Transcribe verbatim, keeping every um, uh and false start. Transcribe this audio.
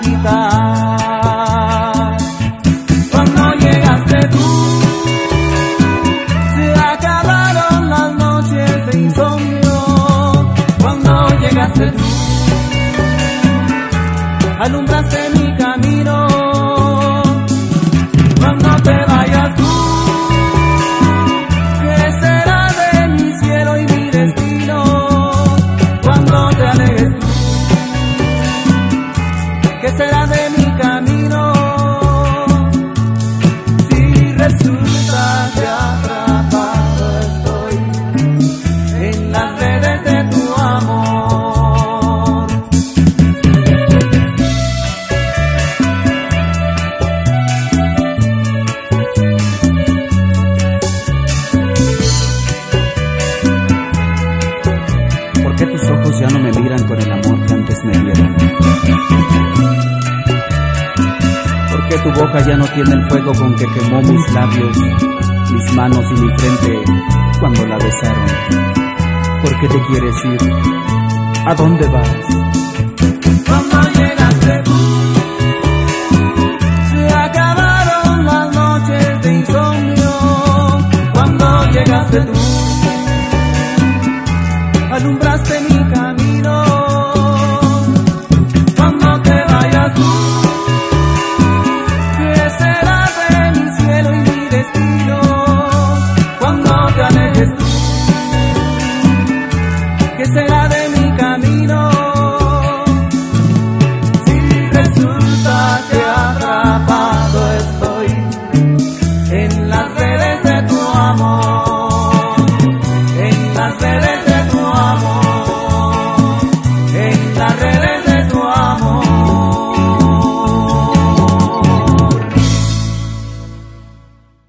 quitar. Cuando llegaste tú, se acabaron las noches de insomnio. Cuando llegaste tú, alumbraste mi camino. Cuando te vayas tú, ¿qué será de mi cielo y mi destino? Cuando te alejes tú, ¿qué será de mi camino? Si resulta que atrapado estoy en las redes de tu amor. ¿Por qué tus ojos ya no me miran con el amor que antes me dieron? ¿Por qué tu boca ya no tiene el fuego con que quemó mis labios, mis manos y mi frente cuando la besaron? ¿Por qué te quieres ir? ¿A dónde vas? Cuando llegaste tú,